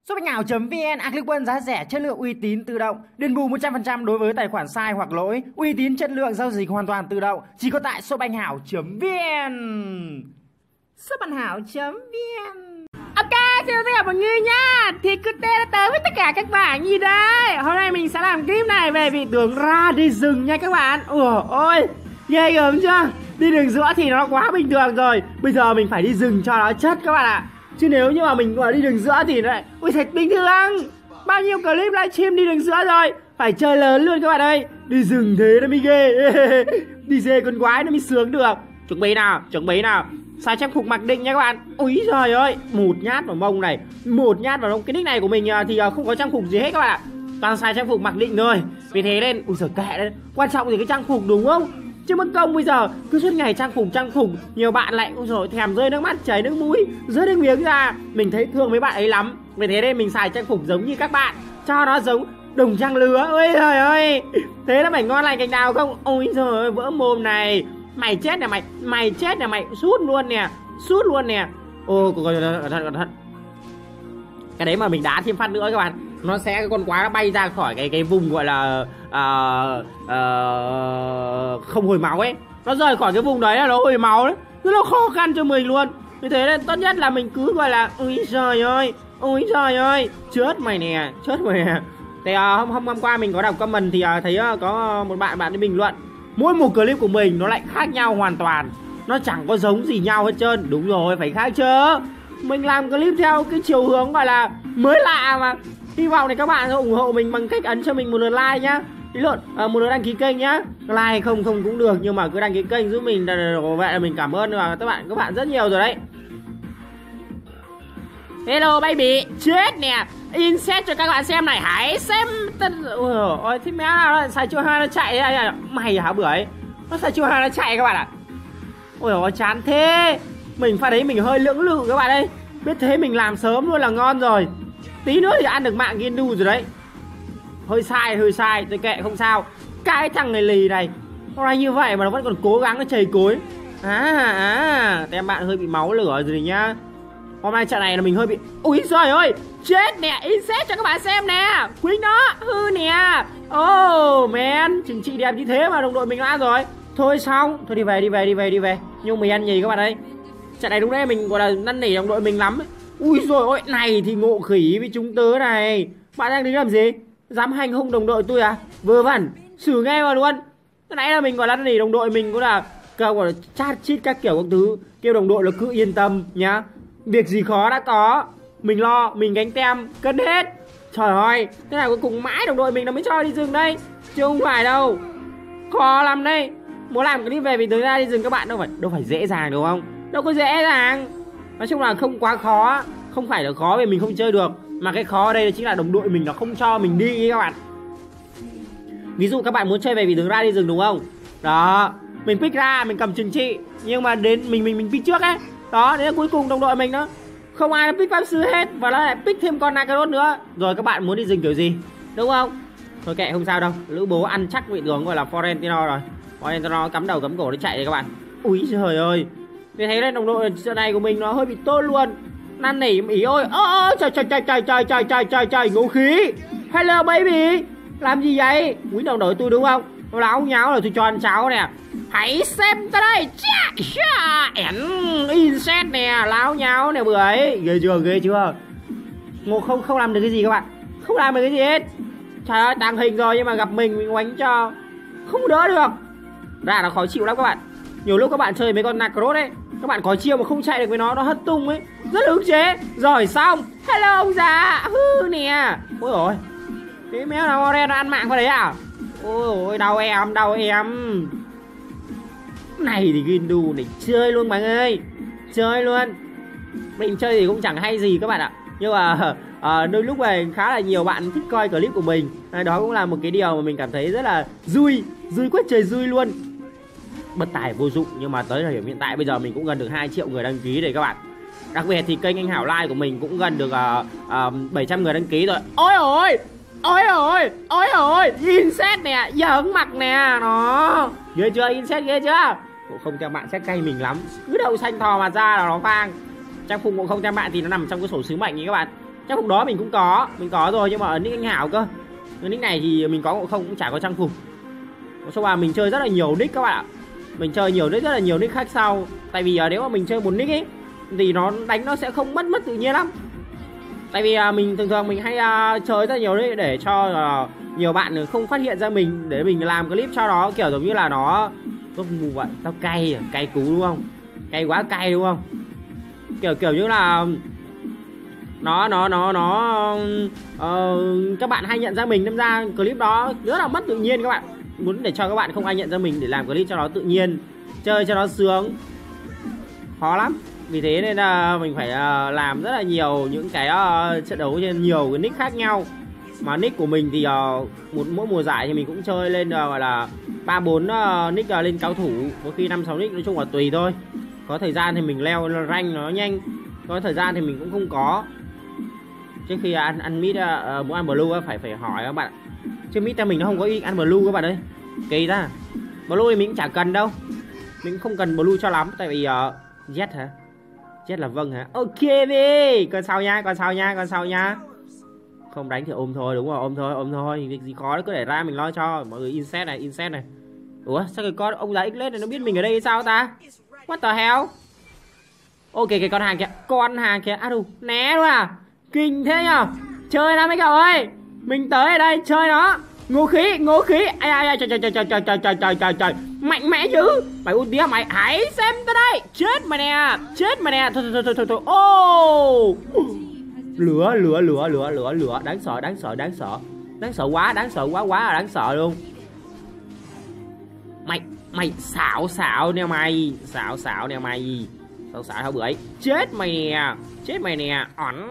Shopbanhảo.vn, Clickbank giá rẻ, chất lượng uy tín, tự động, đền bù 100% đối với tài khoản sai hoặc lỗi, uy tín chất lượng giao dịch hoàn toàn tự động, chỉ có tại Shopbanhảo.vn. Shopbanhảo.vn. Ok, xin chào tất cả mọi người nha. Thì cứ đã tới với tất cả các bạn gì đây. Hôm nay mình sẽ làm clip này về vị tướng ra đi rừng nha các bạn. Ôi, ghê gớm chưa? Đi đường giữa thì nó quá bình thường rồi. Bây giờ mình phải đi rừng cho nó chất các bạn ạ. Chứ nếu như mà mình mà đi đường giữa thì nó lại ui thật bình thường. Bao nhiêu clip livestream đi đường giữa rồi. Phải chơi lớn luôn các bạn ơi. Đi rừng thế nó mới ghê. Đi dê con quái nó mới sướng được. Chuẩn bị nào. Xài trang phục mặc định nha các bạn. Úi giời ơi, một nhát vào mông này, một nhát vào mông. Cái nick này của mình thì không có trang phục gì hết các bạn ạ. Toàn xài trang phục mặc định thôi. Vì thế nên, ui giời kệ đấy. Quan trọng thì cái trang phục đúng không? Chứ mất công bây giờ cứ suốt ngày trang phục. Nhiều bạn lại ui giời thèm rơi nước mắt, chảy nước mũi, rơi nước miếng ra. Mình thấy thương mấy bạn ấy lắm. Vì thế nên mình xài trang phục giống như các bạn, cho nó giống đồng trang lứa. Ôi trời ơi, thế nó phải ngon lành cành đào không? Ôi giời ơi, vỡ mồm này. Mày chết nè mày chết nè mày, sút luôn nè. Ô cẩn thận. Cái đấy mà mình đá thêm phát nữa các bạn, nó sẽ cái con quái nó bay ra khỏi cái vùng gọi là không hồi máu ấy. Nó rời khỏi cái vùng đấy là nó hồi máu đấy, rất là khó khăn cho mình luôn. Vì thế nên tốt nhất là mình cứ gọi là ui giời ơi chết mày nè. Thì hôm qua mình có đọc comment thì thấy có một bạn đi bình luận mỗi một clip của mình nó lại khác nhau hoàn toàn, nó chẳng có giống gì nhau hết trơn. Đúng rồi, phải khác chứ. Mình làm clip theo cái chiều hướng gọi là mới lạ mà. Hy vọng này các bạn ủng hộ mình bằng cách ấn cho mình một lượt like nhá. Một lượt đăng ký kênh nhá. Like không cũng được, nhưng mà cứ đăng ký kênh giúp mình. Vậy là mình cảm ơn các bạn rất nhiều rồi đấy. Hello baby, chết nè. Inset cho các bạn xem này, hãy xem. Ôi thế méo nào nó xài chiêu 2 nó chạy đây. Mày hả bưởi ấy. Nó xài chiêu 2 nó chạy các bạn ạ. Ôi ôi chán thế. Mình pha đấy mình hơi lưỡng lự các bạn ơi. Biết thế mình làm sớm luôn là ngon rồi. Tí nữa thì ăn được mạng Gindu rồi đấy. Hơi sai, tôi kệ không sao. Cái thằng này lì này, hôm nay như vậy mà nó vẫn còn cố gắng nó chầy cối. Tem bạn hơi bị máu lửa rồi nhá. Hôm nay trận này là mình hơi bị... Úi giời ơi, chết nè, Inset cho các bạn xem nè. Quýnh đó, hư nè. Oh man, chừng trị đẹp như thế mà đồng đội mình đã rồi. Thôi xong, thôi đi về. Nhưng mình ăn nhì các bạn ơi. Trận này đúng đấy mình gọi là năn nỉ đồng đội mình lắm ấy. Ui giời ơi, này thì ngộ khỉ với chúng tớ này. Bạn đang đứng làm gì? Dám hành hung đồng đội tôi à? Vớ vẩn, xử nghe vào luôn. Cái nãy là mình gọi là năn nỉ đồng đội mình cũng là gọi là chat chít các kiểu các thứ. Kêu đồng đội là cứ yên tâm nhá. Việc gì khó đã có, mình lo, mình gánh tem, cân hết. Trời ơi, thế nào cuối cùng mãi đồng đội mình nó mới cho đi rừng đây. Chứ không phải đâu. Khó lắm đây. Muốn làm cái đi về vì tới ra đi rừng các bạn đâu phải dễ dàng đúng không? Đâu có dễ dàng. Nói chung là không quá khó. Không phải là khó vì mình không chơi được, mà cái khó ở đây chính là đồng đội mình nó không cho mình đi các bạn. Ví dụ các bạn muốn chơi về vì tướng ra đi rừng đúng không? Đó, mình pick ra, mình cầm trừng trị, nhưng mà đến mình pick trước ấy. Đó, đến cuối cùng đồng đội mình đó không ai pick pháp sư hết, và nó lại pick thêm con Nakaros nữa. Rồi các bạn muốn đi rừng kiểu gì, đúng không? Thôi kệ không sao đâu, lữ bố ăn chắc vị tướng gọi là Florentino rồi. Florentino cắm đầu cắm cổ để chạy đấy các bạn. Úi trời ơi, vì thế nên đồng đội trận này của mình nó hơi bị tốt luôn. Năn nỉ ý ôi. Trời ngũ khí. Hello baby, làm gì vậy? Quý đồng đội tôi đúng không? Nó láo nháo rồi tôi cho ăn cháo nè. Hãy xem ta đây. Inset nè, láo nháo nè bưởi. Ghê chưa? Ngộ không làm được cái gì các bạn. Không làm được cái gì hết. Trời ơi, tàng hình rồi nhưng mà gặp mình oánh cho không đỡ được. Ra nó khó chịu lắm các bạn. Nhiều lúc các bạn chơi mấy con Nakaros ấy, các bạn có chiêu mà không chạy được với nó hất tung ấy, rất là ức chế. Rồi xong. Hello ông già, hư nè. Ôi ôi, cái méo nào Oren nó ăn mạng vào đấy à? Ôi đau em. Này thì Gindu này chơi luôn bạn ơi. Chơi luôn. Mình chơi thì cũng chẳng hay gì các bạn ạ. Nhưng mà đôi lúc này khá là nhiều bạn thích coi clip của mình. Đó cũng là một cái điều mà mình cảm thấy rất là vui quá trời vui luôn. Bất tài vô dụng, nhưng mà tới thời điểm hiện tại bây giờ mình cũng gần được 2 triệu người đăng ký rồi các bạn. Đặc biệt thì kênh anh Hảo Like của mình cũng gần được 700 người đăng ký rồi. Ôi ôi, Inset nè, giỡn mặt nè. Nó ghê chưa, Inset ghê chưa? Ngộ không theo bạn sẽ cay mình lắm. Cứ đậu xanh thò mặt ra là nó vang. Trang phục ngộ không theo bạn thì nó nằm trong cái sổ sứ mệnh ấy các bạn. Trang phục đó mình cũng có, mình có rồi, nhưng mà ở nick anh Hảo cơ. Cái nick này thì mình có ngộ không cũng chả có trang phục. Số mà mình chơi rất là nhiều nick các bạn ạ. Mình chơi nhiều nick, rất là nhiều nick khác sau. Tại vì nếu mà mình chơi một nick ấy thì nó đánh nó sẽ không mất tự nhiên lắm. Tại vì mình thường mình hay chơi rất là nhiều nick để cho nhiều bạn không phát hiện ra mình, để mình làm clip cho nó kiểu giống như là nó mù vậy. Tao cay cú đúng không? Cay quá cay đúng không? Kiểu như là các bạn hay nhận ra mình, đâm ra clip đó rất là mất tự nhiên các bạn. Muốn để cho các bạn không ai nhận ra mình để làm clip cho nó tự nhiên, chơi cho nó sướng, khó lắm. Vì thế nên là mình phải làm rất là nhiều những cái trận đấu trên nhiều cái nick khác nhau. Mà nick của mình thì mỗi mùa giải thì mình cũng chơi lên gọi là 3-4 nick lên cao thủ, có khi 5-6 nick, nói chung là tùy thôi. Có thời gian thì mình leo rank nó nhanh, có thời gian thì mình cũng không có. Trước khi ăn mid muốn ăn blue phải hỏi các bạn. Chứ mid mình nó không có ăn blue các bạn ơi. Kỳ ta. Blue thì mình cũng chả cần đâu. Mình cũng không cần blue cho lắm. Tại vì Z hả? Z là vâng hả? Ok đi. Còn sao nha. Không đánh thì ôm thôi, đúng rồi, ôm thôi. Việc gì khó đó cứ để ra mình lo cho. Mọi người insert này. Ủa sao cái con ông già Xlet này nó biết mình ở đây sao ta? What the hell? Ok cái con hàng kìa. À đủ, né luôn à. Kinh thế nhở. Chơi lắm mấy cậu ơi. Mình tới ở đây chơi nó. Ngô khí. Ai trời. Mạnh mẽ dữ. Mày ulti mày, hãy xem tới đây. Chết mày nè. Thôi. Ô. Lửa. Đáng sợ quá, đáng sợ luôn. Mày xạo nè mày. Xạo hả bưởi. Chết mày nè.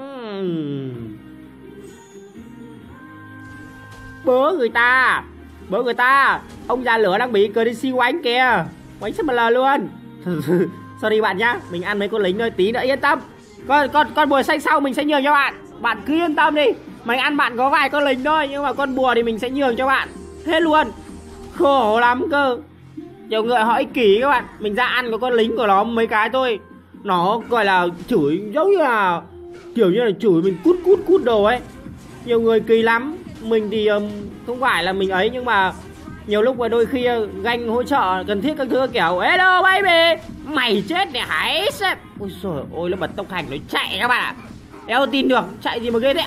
Bớ người ta. Ông già lửa đang bị Crazy quánh kìa. Quánh SML luôn. Sorry bạn nhá. Mình ăn mấy con lính thôi, tí nữa yên tâm. Con bùa xanh sau mình sẽ nhường cho bạn. Bạn cứ yên tâm đi. Mình ăn bạn có vài con lính thôi, nhưng mà con bùa thì mình sẽ nhường cho bạn hết luôn. Khổ lắm cơ. Nhiều người họ ích kỷ các bạn. Mình ra ăn có con lính của nó mấy cái thôi, nó gọi là chửi giống như là kiểu như là chửi mình cút đồ ấy. Nhiều người kỳ lắm. Mình thì không phải là mình ấy, nhưng mà nhiều lúc và đôi khi ganh hỗ trợ cần thiết các thứ kiểu hello baby, mày chết nè hãy xem. Ôi trời ơi, nó bật tốc hành nó chạy các bạn ạ. Eo tin được, chạy gì mà ghê thế.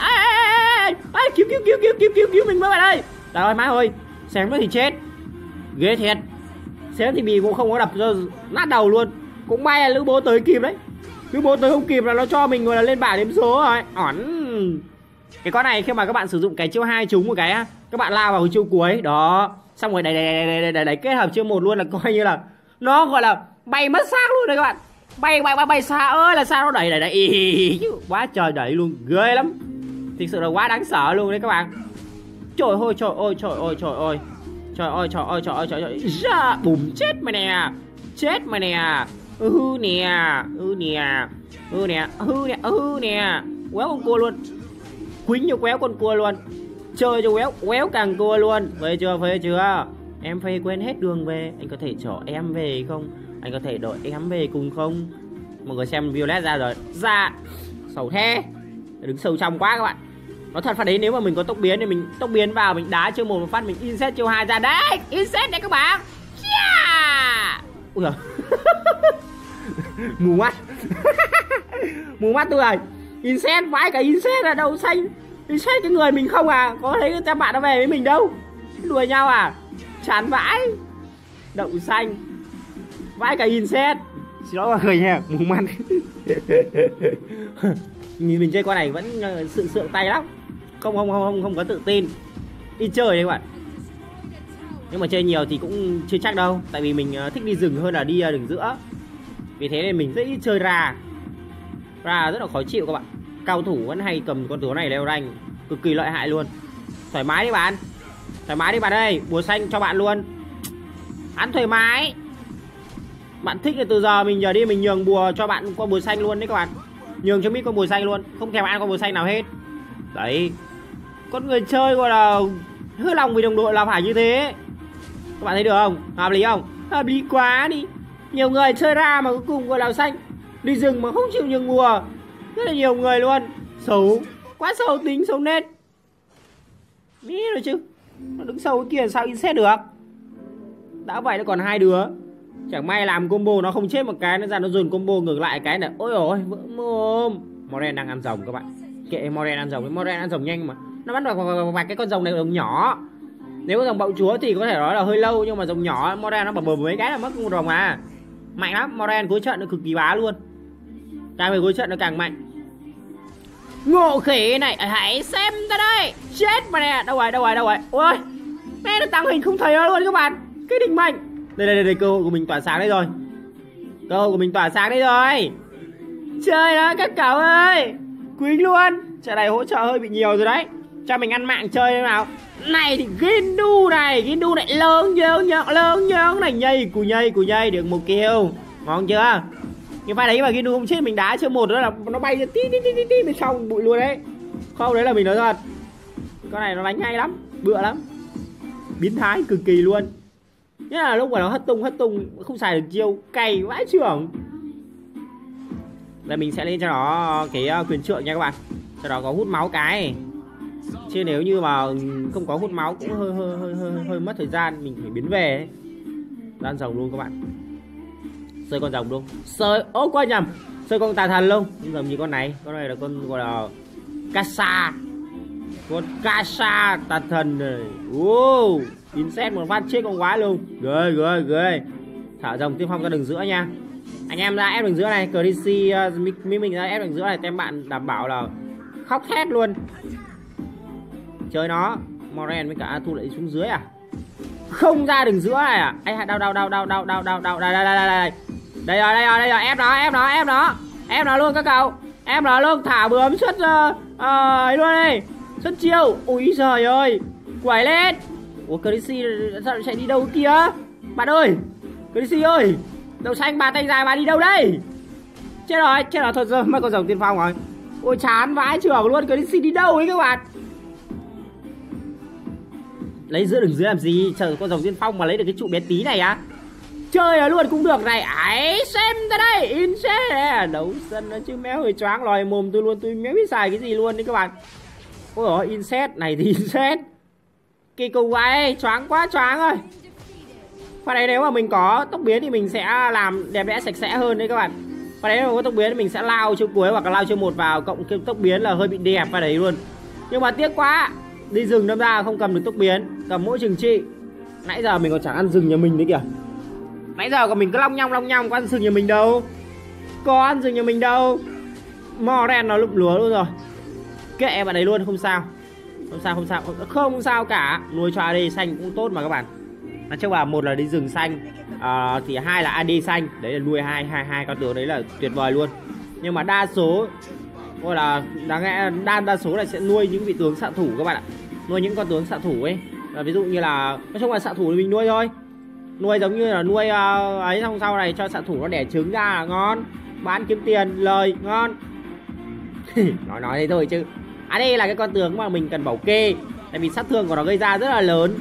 Cứu mình với bạn ơi. Trời ơi má ơi, xém nữa thì chết. Ghê thiệt. Xém thì bị cũng không có đập cho nát đầu luôn. Cũng may là lữ bố tới kịp đấy. Lữ bố tới không kịp là nó cho mình gọi là lên bảng đếm số rồi. Cái con này khi mà các bạn sử dụng cái chiêu 2 trúng một cái á, các bạn lao vào cái chiêu cuối đó, xong rồi đẩy kết hợp chiêu 1 luôn, là coi như là nó gọi là bay mất xác luôn đấy các bạn. Bay xa ơi là sao, nó đẩy quá trời đẩy luôn, ghê lắm. Thực sự là quá đáng sợ luôn đấy các bạn. Trời ơi. Dạ, bùm, chết mày nè. Quéo con cua luôn. Quýnh cho quéo con cua luôn. Chơi cho quéo càng cua luôn. Phê chưa? Em phê quên hết đường về. Anh có thể chở em về không? Anh có thể đợi em về cùng không? Mọi người xem Violet ra rồi. Ra sầu thế. Đứng sâu trong quá các bạn. Nói thật phát đấy, nếu mà mình có tốc biến thì mình tốc biến vào, mình đá chiêu 1 phát, mình insert chiêu 2 ra. Đấy, insert đấy các bạn. Yeah. Ui giời. Mù mắt. Mù mắt tôi rồi. Insert vãi cả insert là đậu xanh. Insert cái người mình không à. Có thấy các bạn nó về với mình đâu. Đùa nhau à. Chán vãi. Đậu xanh vãi cả insert. Xin lỗi mọi người nha, mù mắt. Nhìn mình chơi con này vẫn sượng tay lắm. Không có tự tin. Đi chơi đấy các bạn. Nhưng mà chơi nhiều thì cũng chưa chắc đâu. Tại vì mình thích đi rừng hơn là đi đường giữa. Vì thế nên mình rất ít chơi ra rất là khó chịu các bạn. Cao thủ vẫn hay cầm con tướng này leo rank, cực kỳ lợi hại luôn. Thoải mái đi bạn. Ơi. Bùa xanh cho bạn luôn. Ăn thoải mái. Bạn thích thì từ giờ mình đi mình nhường bùa cho bạn con bùa xanh luôn đấy các bạn. Nhường cho mít con bùa xanh luôn, không thèm ăn con bùa xanh nào hết. Đấy. Con người chơi gọi là hư lòng vì đồng đội là phải như thế. Các bạn thấy được không? Hợp lý không? Hợp lý quá đi. Nhiều người chơi ra mà cuối cùng gọi là xanh. Đi rừng mà không chịu nhường bùa. Rất là nhiều người luôn. Xấu. Quá sâu tính sâu nết. Mí rồi chứ. Nó đứng sâu kia sao Insect được. Đã vậy nó còn 2 đứa. Chẳng may làm combo nó không chết một cái, nó ra nó dồn combo ngược lại cái này. Ôi ôi, vỡ mồm. Moren đang ăn rồng các bạn. Kệ Moren ăn rồng, Moren ăn rồng nhanh mà. Nó bắt vào cái con rồng này rồng nhỏ. Nếu có rồng bạo chúa thì có thể nói là hơi lâu, nhưng mà rồng nhỏ Moren nó bầm mấy cái là mất con rồng à. Mạnh lắm, Moren cuối trận nó cực kỳ bá luôn. Càng về cuối trận nó càng mạnh. Ngộ khỉ này, hãy xem ta đây. Chết mà nè, đâu rồi. Ôi, mẹ nó tăng hình không thấy nó luôn các bạn. Cái định mệnh. Đây, cơ hội của mình tỏa sáng đây rồi. Cơ hội của mình tỏa sáng đây rồi. Chơi đó các cậu ơi. Quýnh luôn. Trận này hỗ trợ hơi bị nhiều rồi đấy. Cho mình ăn mạng chơi thế nào. Này thì Gindu này lớn nhớ này, nhây nhây được 1 kill. Ngon chưa? Cái pha đấy mà Gindu không chết mình đá chưa một nữa là nó bay ra tí bên trong bụi luôn đấy. Không, đấy là mình nói thật. Con này nó đánh hay lắm, bựa lắm. Biến thái cực kỳ luôn. Nhất là lúc mà nó hất tung không xài được chiêu, cày vãi trưởng. Đây mình sẽ lên cho nó cái quyền trượng nha các bạn. Cho nó có hút máu cái. Chứ nếu như mà không có hút máu cũng hơi mất thời gian, mình phải biến về ấy. Đang rồng luôn các bạn. Sơi con rồng luôn. Sơi, quên nhầm. Sơi con tà thần luôn. Rồng như con này là con gọi là Kasa. Con Kasa tà thần này. Insect một phát chết con quái luôn. Ghê. Thả rồng tiên phong ra đường giữa nha. Anh em ra ép đường giữa này, CDC mình ra ép đường giữa này, tem bạn đảm bảo là khóc thét luôn. Chơi nó. Moren với cả thu lại xuống dưới à? Không ra đường giữa này à? Ai đau. Đây rồi, ép nó luôn các cậu. Ép nó luôn, thả bướm xuất ấy luôn đi. Xuất chiêu. Ui giời ơi. Quẩy lên. Ủa CDC sao chạy đi đâu kia? Bạn ơi, CDC ơi. Đậu xanh bà tay dài bà đi đâu đây? Chết rồi thôi giờ mất con rồng tiên phong rồi. Ôi chán vãi trưởng luôn, CDC đi đâu ấy các bạn? Lấy giữa đường dưới làm gì? Chờ con rồng tiên phong mà lấy được cái trụ bé tí này á. Chơi là luôn cũng được này. Ấy xem ta đây, Insect này. Đấu sân nó chứ méo hơi choáng lòi mồm tôi luôn, tôi méo biết xài cái gì luôn đấy các bạn. Ôi dồi, Insect này thì Insect. Cái cầu quái choáng quá choáng rồi. Và đấy nếu mà mình có tốc biến thì mình sẽ làm đẹp đẽ sạch sẽ hơn đấy các bạn. Và đấy nếu mà có tốc biến thì mình sẽ lao chiêu cuối hoặc là lao chiêu 1 vào, cộng cái tốc biến là hơi bị đẹp và đấy luôn. Nhưng mà tiếc quá, đi rừng đâm ra không cầm được tốc biến, cầm mỗi trừng trị. Nãy giờ mình còn chẳng ăn rừng nhà mình đấy kìa. Nãy giờ còn mình cứ long nhong có ăn rừng nhà mình đâu. Có ăn rừng nhà mình đâu. Moren nó lụm lúa luôn rồi. Kệ bạn đấy luôn, không sao. Không sao cả. Nuôi cho AD xanh cũng tốt mà các bạn. Nói chung là một là đi rừng xanh, thì 2 là AD xanh. Đấy là nuôi hai con tướng đấy là tuyệt vời luôn. Nhưng mà đa số gọi là đa số là sẽ nuôi những vị tướng xạ thủ các bạn ạ. Nuôi những con tướng xạ thủ ấy. Ví dụ như là nói chung là xạ thủ thì mình nuôi thôi. Nuôi giống như là nuôi ấy, xong sau này cho xạ thủ nó đẻ trứng ra là ngon. Bán kiếm tiền lời ngon. nói thế thôi chứ. Đây là cái con tướng mà mình cần bảo kê. Tại vì sát thương của nó gây ra rất là lớn.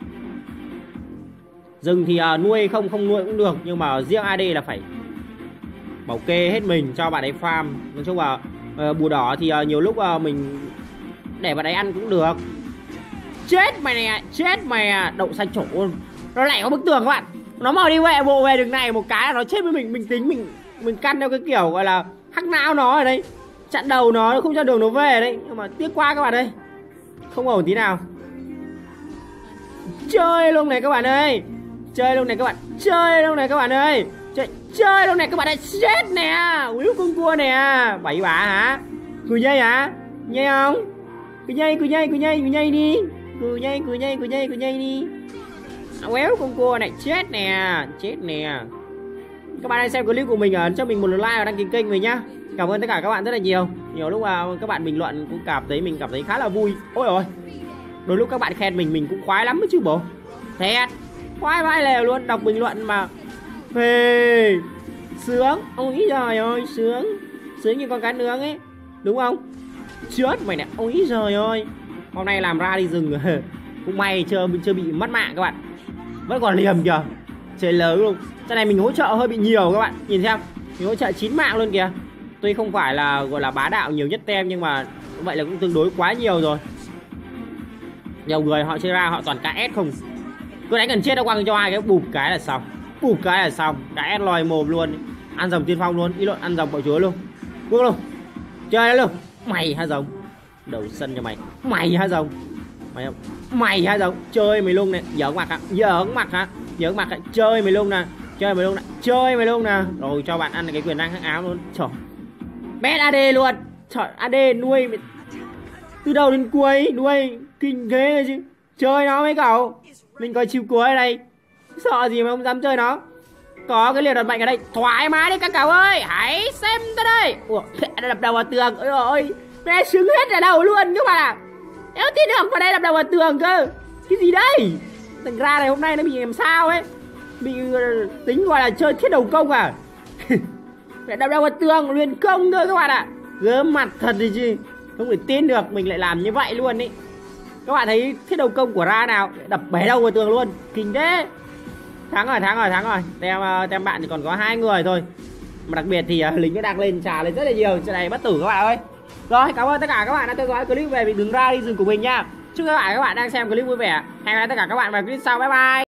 Rừng thì nuôi không nuôi cũng được. Nhưng mà riêng AD là phải bảo kê hết mình cho bạn ấy farm. Nói chung là bùa đỏ thì nhiều lúc mình để bạn ấy ăn cũng được. Chết mày nè. Đậu xanh trổ luôn. Nó lại có bức tường các bạn. Nó mà đi vệ bộ về đường này một cái là nó chết với mình. Mình tính mình căn theo cái kiểu gọi là hắc não nó ở đây. Chặn đầu nó không cho đường nó về đấy. Nhưng mà tiếc quá các bạn ơi. Không ổn tí nào. Chơi luôn này các bạn ơi. Chơi luôn này các bạn ơi. Chơi luôn này các bạn ơi. Chết nè. Úi con cua nè. Bậy bạ hả? Cười nhây hả? Nhây không? Cười nhây đi. Cười nhây đi. Quéo con cua này. Chết nè. Các bạn hãy xem clip của mình, ấn cho mình một like và đăng ký kênh về nhá. Cảm ơn tất cả các bạn rất là nhiều. Nhiều lúc các bạn bình luận cũng mình cảm thấy khá là vui. Ôi ôi. Đôi lúc các bạn khen mình cũng khoái lắm chứ bố. Thẹt. Khoái vãi lèo luôn, đọc bình luận mà phê. Sướng. Ôi giời ơi, sướng như con cá nướng ấy. Đúng không? Chết mày nè. Ôi giời ơi. Hôm nay làm ra đi rừng cũng may chưa bị mất mạng các bạn. Vẫn còn liềm kìa. Chơi lớn luôn. Cái này mình hỗ trợ hơi bị nhiều các bạn. Nhìn xem. Mình hỗ trợ 9 mạng luôn kìa. Tuy không phải là gọi là bá đạo nhiều nhất tem, nhưng mà vậy là cũng tương đối quá nhiều rồi. Nhiều người họ chơi ra họ toàn KS không, cứ đánh gần chết nó quăng cho ai cái bụp cái là xong, bụp cái là xong, KS lòi mồm luôn, ăn rồng tiên phong luôn, ý luận ăn rồng bạo chúa luôn, bước luôn, chơi luôn. Mày hả rồng, đầu sân cho mày, mày hả rồng, mày hả rồng, chơi mày luôn này, giỡn mặt hả, giỡn mặt hả, giỡn mặt hả, chơi mày luôn nè, chơi mày luôn nè, chơi mày luôn nè, rồi cho bạn ăn cái quyền năng hắc áo luôn. Trời, bét AD luôn, trời, AD nuôi từ đầu đến cuối, nuôi kinh ghê chứ, chơi nó mấy cậu, mình coi chiêu cuối ở đây, sợ gì mà không dám chơi nó. Có cái liều đợt mạnh ở đây, thoải mái đi các cậu ơi, hãy xem tới đây. Ủa, đập đầu vào tường, ôi ôi, mẹ sướng hết ở đầu luôn các bạn ạ. Éo tin được vào đây đập đầu vào tường cơ, cái gì đây? Thành ra này hôm nay nó bị làm sao ấy, bị tính gọi là chơi thiết đầu công à. Đập đầu vào tường, luyện công thôi các bạn ạ. Gớm mặt thật thì chứ, không thể tin được mình lại làm như vậy luôn ý. Các bạn thấy thiết đầu công của Ra nào, đập bể đầu vào tường luôn, kinh thế. Thắng rồi, thắng rồi, thắng rồi. Tem bạn thì còn có 2 người thôi. Mà đặc biệt thì lính nó đang lên trà lên rất là nhiều. Trận này bất tử các bạn ơi. Rồi, cảm ơn tất cả các bạn đã theo dõi clip về đường Ra đi rừng của mình nha. Chúc các bạn đang xem clip vui vẻ. Hẹn gặp lại tất cả các bạn vào clip sau. Bye bye.